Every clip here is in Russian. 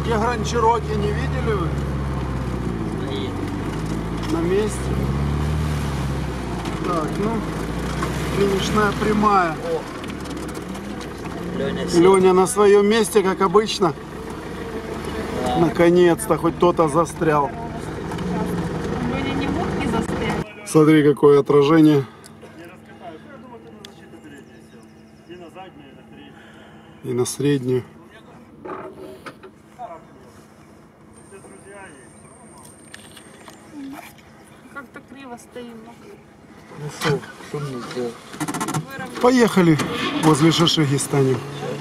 где Гранд Чироки, не видели вы? На месте. Так, ну, финишная прямая. Леня на своем месте, как обычно. Да. Наконец-то хоть кто-то застрял. Леня не мог не застрять. Смотри, какое отражение. И на среднюю. Как-то криво стоим. Ну что мне делать? Поехали, возле Шашиги станем.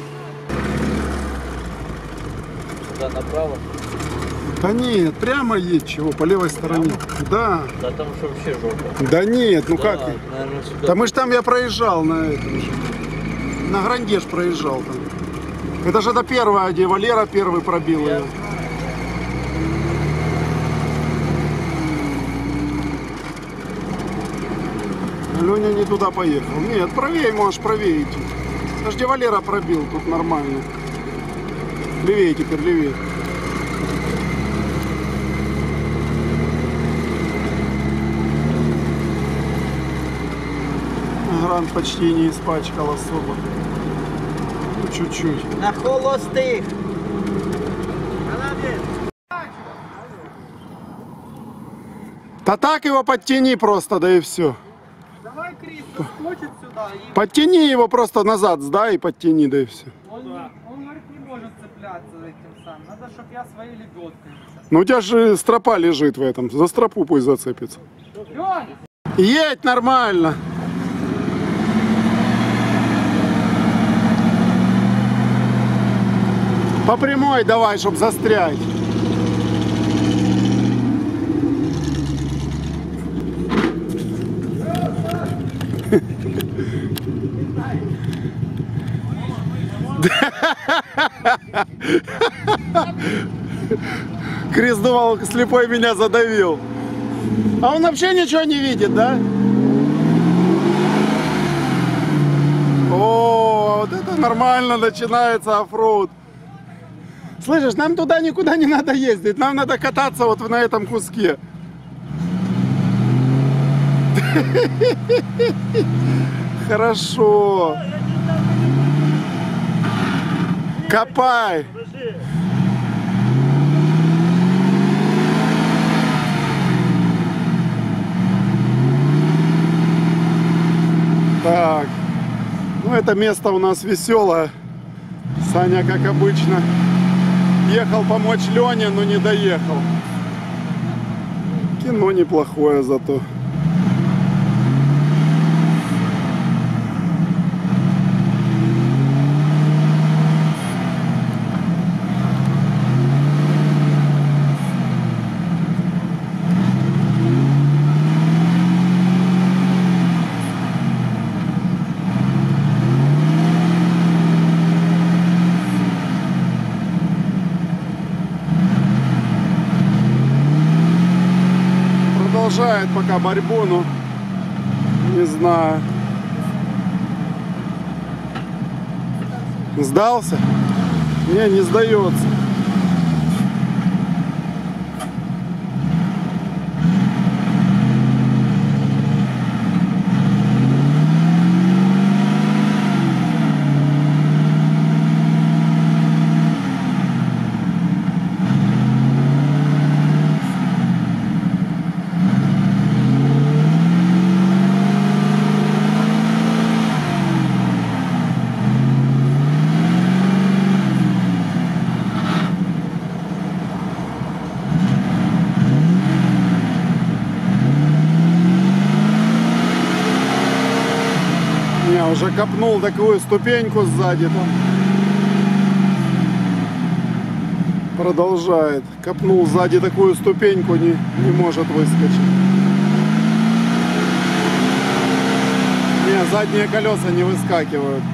Туда направо? Да нет, прямо едь, чего, по левой стороне. Да. Да там же вообще жопа. Да нет, ну Да, как? наверное, сюда. Да мы ж там я проезжал на этом же. На Гранде ж проезжал там. Это же это первая, где Валера первый пробил ее. Леня не туда поехал. Нет, правее можешь, правее идти. Это ж где Валера пробил, тут нормально. Левее теперь, левее. Грант почти не испачкал особо. Ну, чуть-чуть. На холостых! Да так его подтяни просто, да и все. Давай Крис заскочит сюда и Подтяни его просто назад, сдай и подтяни, да и все. он говорит, не может цепляться этим самым. Надо, чтобы я своей лебедкой. Ну у тебя же стропа лежит в этом, за стропу пусть зацепится. Лёнь! Едь нормально. По прямой давай, чтоб застрять. Крис думал, слепой меня задавил. А он вообще ничего не видит, да? О, вот это нормально начинается оффроуд. Слышишь, нам туда никуда не надо ездить, нам надо кататься вот на этом куске. Хорошо. Копай. Так. Ну, это место у нас веселое. Саня, как обычно, ехал помочь Лене, но не доехал. Кино неплохое зато. Продолжает пока борьбу, но не знаю. Сдался? Не сдается. Уже копнул такую ступеньку сзади там. Продолжает. Копнул сзади такую ступеньку, не может выскочить. Не, задние колеса не выскакивают.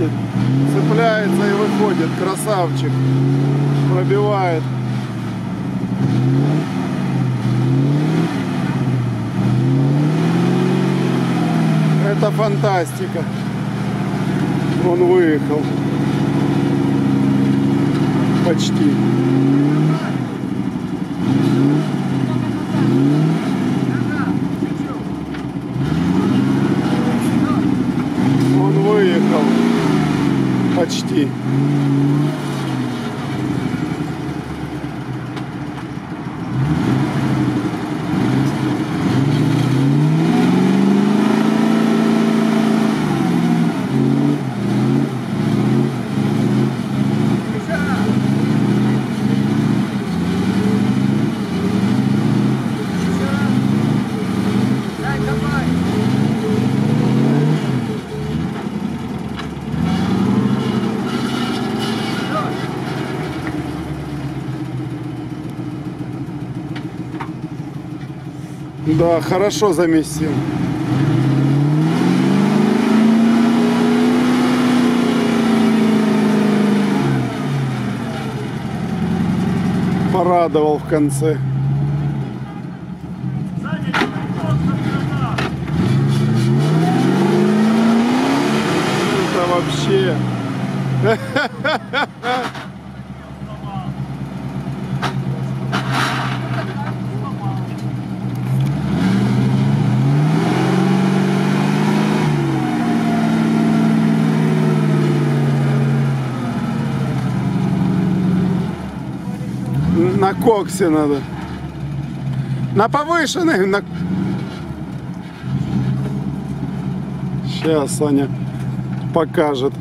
месте. Цепляется и выходит. Красавчик. Пробивает. Это фантастика. Он выехал. Почти. Он выехал. Почти. Да, хорошо замесил. Порадовал в конце. Это вообще... На коксе надо. На повышенных. На... Сейчас Саня покажет.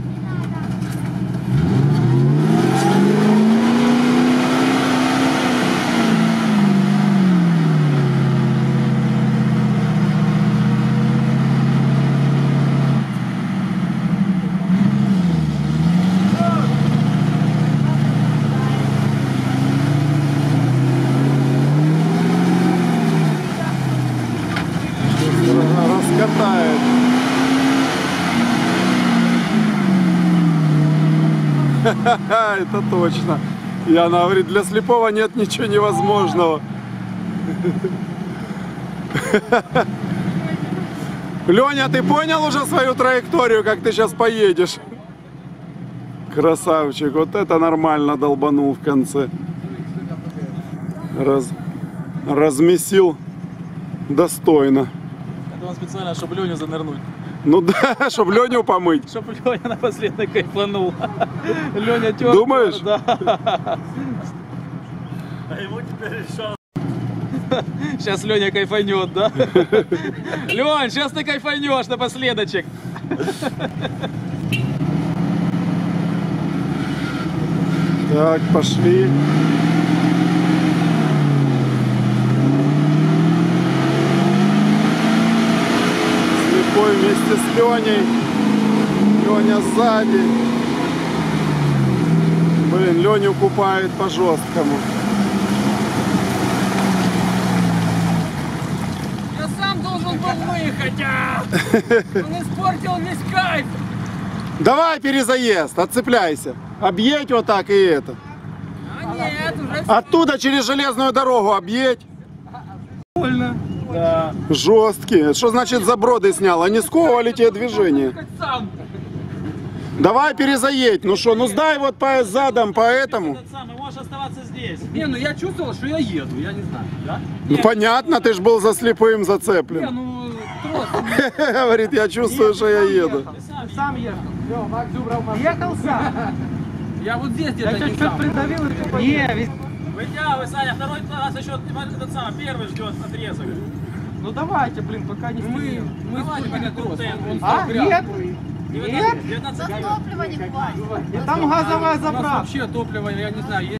Раскатает. Это точно. И она говорит, для слепого нет ничего невозможного. Леня, ты понял уже свою траекторию, как ты сейчас поедешь? Красавчик, вот это нормально долбанул в конце. Размесил достойно. Это он специально, чтобы Леню занырнуть. Ну да, чтобы Леню помыть. Чтобы Леня напоследок кайфанул. Леня тёрка. Думаешь? Да. А ему теперь решал. Сейчас Леня кайфанет, да? Лень, сейчас ты кайфанешь напоследочек. Так, пошли. Слепой вместе с Леней. Леня сзади. Блин, Леню купает по жесткому. Я сам должен был выехать, а! Он испортил весь кайф! Давай перезаезд, отцепляйся. Объедь вот так и это. А нет, уже Оттуда через железную дорогу объедь. больно. Да. Жесткие. Что значит заброды снял? Они сковывали тебе движение. Как сам. Давай перезаедь. Ну что, ну сдай вот по задом, по этому. Этот самый, можешь оставаться здесь. Не, ну я чувствовал, что я еду, я не знаю, да? Ну понятно, ты ж был за слепым Не, зацеплен. ну трос. Говорит, я чувствую, что я еду. Ты сам ехал. Ехал сам. Я вот здесь где-то не сам. Придавил и не, Вытягивай, Саня, второй раз еще этот самый, первый ждет отрезок. ну давайте, блин, пока не мы испортили трос. А, Нет? 19 Топлива не хватит. Там газовая заправка. Вообще топливо, я не знаю,